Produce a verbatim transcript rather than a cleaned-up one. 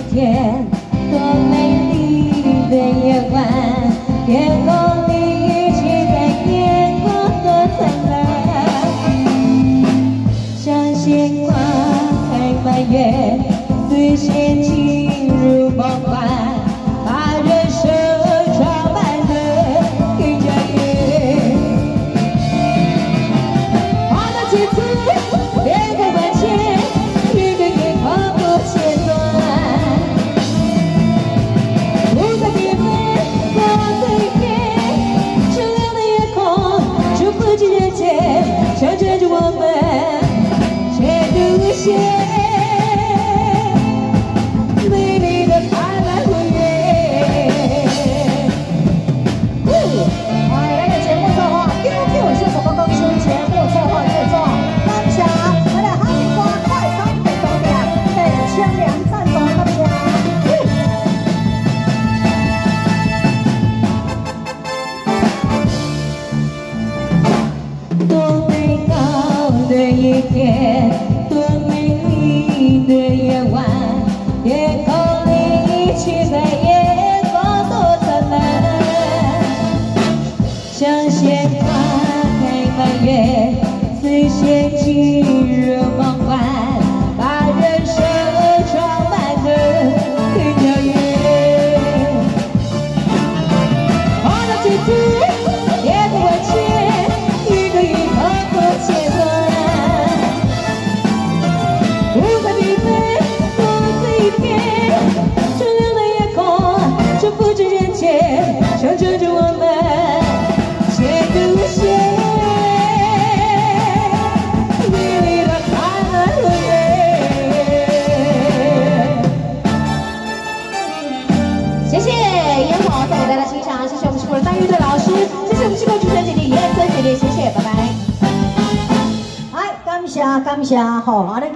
天，多美丽的夜晚，天空里一起在烟火多灿烂，像鲜花开满月，丝线进入梦幻，把人生装扮得更加艳。花的节奏，变开万千，一个夜空不间断。五彩缤纷挂嘴边，闪亮的夜空，祝福着人间，象征着我们前途无限。 多美好的一天，多美丽的夜晚，天空里一起在夜光多灿烂，像鲜花开满月，丝线进入梦幻，把人生装扮得更耀眼。花的节奏，夜空万千。 象征着我们前途无限，美丽的灿烂和月。谢谢烟火送给大家欣赏，谢谢我们西部的三乐队老师，谢谢我们西部主持人姐姐叶森姐姐，谢谢，拜拜。哎，感谢感谢，好，阿